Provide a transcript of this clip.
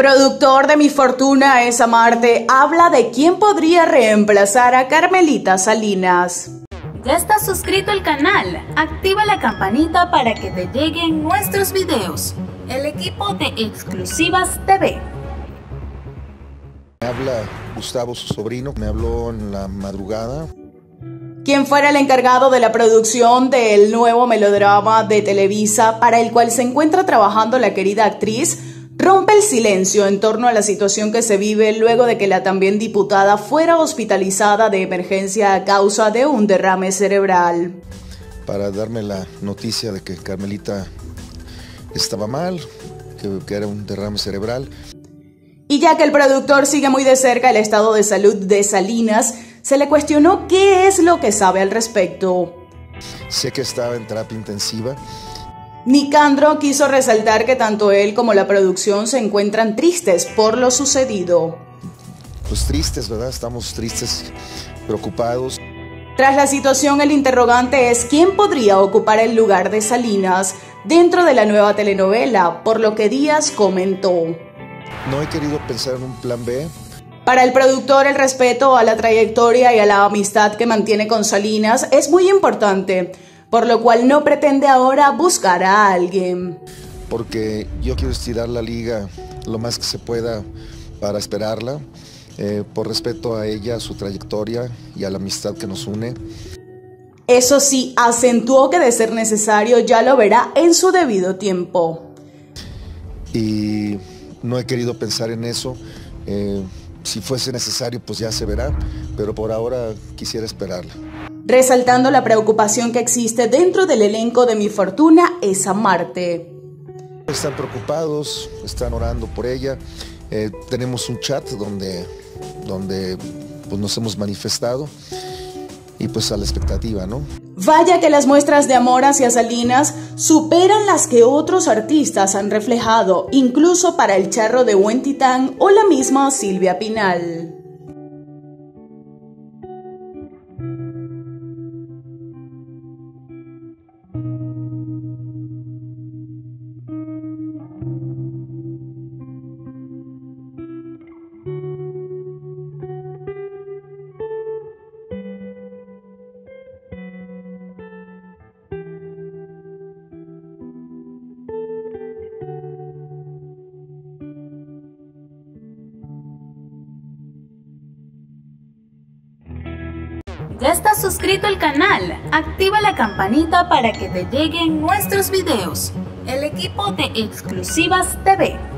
Productor de Mi Fortuna es Amarte habla de quién podría reemplazar a Carmelita Salinas. ¿Ya estás suscrito al canal? Activa la campanita para que te lleguen nuestros videos. El equipo de Exclusivas TV. Me habla Gustavo, su sobrino, me habló en la madrugada. Quien fuera el encargado de la producción del nuevo melodrama de Televisa, para el cual se encuentra trabajando la querida actriz, rompe el silencio en torno a la situación que se vive luego de que la también diputada fuera hospitalizada de emergencia a causa de un derrame cerebral. Para darme la noticia de que Carmelita estaba mal, que era un derrame cerebral. Y ya que el productor sigue muy de cerca el estado de salud de Salinas, se le cuestionó qué es lo que sabe al respecto. Sé que estaba en terapia intensiva. Nicandro quiso resaltar que tanto él como la producción se encuentran tristes por lo sucedido. Pues tristes, ¿verdad? Estamos tristes, preocupados. Tras la situación, el interrogante es quién podría ocupar el lugar de Salinas dentro de la nueva telenovela, por lo que Díaz comentó. No he querido pensar en un plan B. Para el productor, el respeto a la trayectoria y a la amistad que mantiene con Salinas es muy importante, por lo cual no pretende ahora buscar a alguien. Porque yo quiero estirar la liga lo más que se pueda para esperarla, por respeto a ella, a su trayectoria y a la amistad que nos une. Eso sí, acentuó que de ser necesario ya lo verá en su debido tiempo. Y no he querido pensar en eso. Si fuese necesario, pues ya se verá, pero por ahora quisiera esperarla. Resaltando la preocupación que existe dentro del elenco de Mi Fortuna es Amarte. Están preocupados, están orando por ella. Tenemos un chat donde pues nos hemos manifestado y pues a la expectativa, ¿no? Vaya que las muestras de amor hacia Salinas superan las que otros artistas han reflejado, incluso para el Charro de Buen Titán o la misma Silvia Pinal. ¿Ya estás suscrito al canal? Activa la campanita para que te lleguen nuestros videos. El equipo de Exclusivas TV.